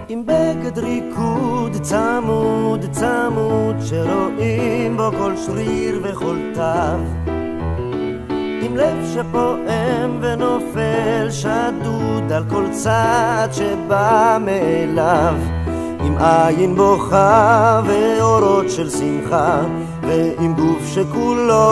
עם בגד ריקוד צמוד צמוד שרואים בו כל שריר וכל תו, עם לב שפועם ונופל שדוד על כל צד שבא מאליו, עם עין בוכה ואורות של שמחה, ועם גוף שכולו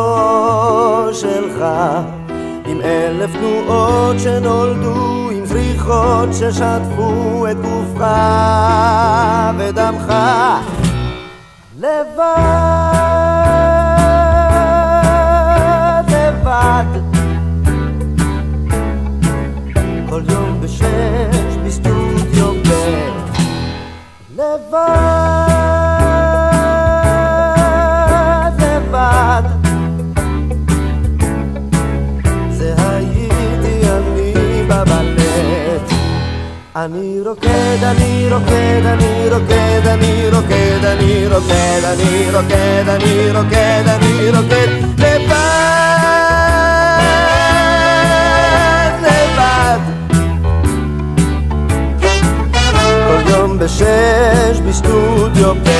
שלך, עם 1000 תנועות שנולדו, עם זריחות ששטפו את גופך ודמך. לבד, לבד, כל יום ב6 בסטודיו ב'. לבד, לבד, זה הייתי אני בבלט. אני רוקד, אני רוקד, אני רוקד, אני רוקד, אני רוקד, אני רוקד, אני רוקד, אני רוקד, לבד, לבד, כל יום ב6 בסטודיו ב',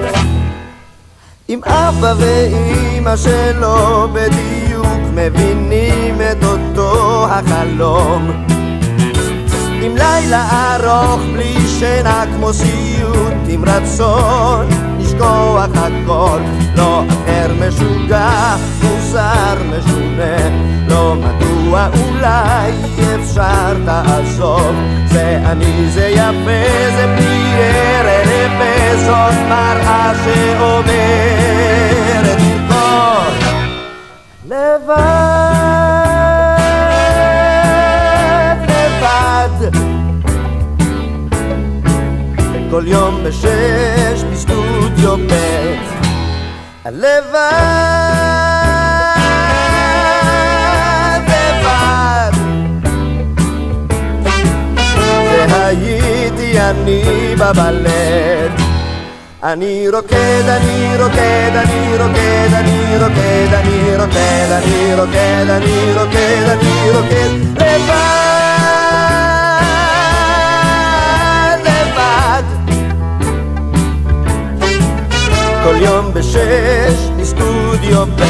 עם אבא ואמא שלו בדיוק מבינים את אותו החלום, עם לילה ארוך בלי שינה כמו סיוט, עם רצון לשכוח הכל, לא אחר משוגע, מוזר משונה, לא מדוע אולי אפשר תעזוב, זה אני, זה יפה, זה בלי ערך, זאת מראה שאומרת לרקוד לבד, לבד, כל יום ב6 בסטודיו ב'. לבד, לבד, זה הייתי אני בבלט. אני רוקד, אני רוקד, אני רוקד, אני רוקד, אני רוקד, אני רוקד, אני רוקד, אני רוקד, לבד, לבד, כל יום ב6 בסטודיו ב'.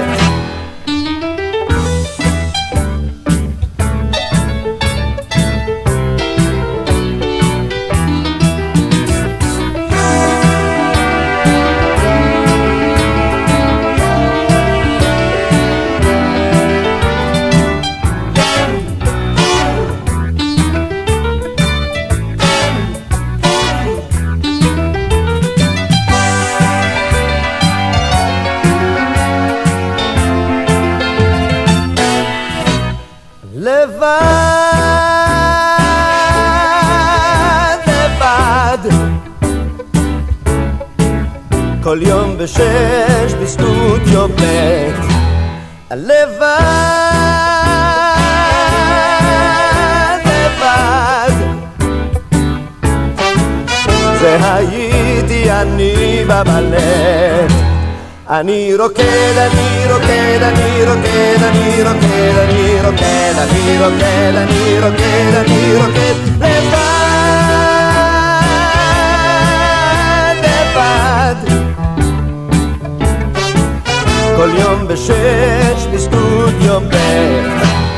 לבד, לבד, כל יום ב6 בסטודיו ב'. לבד, לבד, זה הייתי אני בבלט. אני רוקד, אני רוקד, אני רוקד, אני רוקד, אני רוקד, אני רוקד, אני רוקד, אני רוקד, לבד, לבד, כל יום ב6 בסטודיו ב'.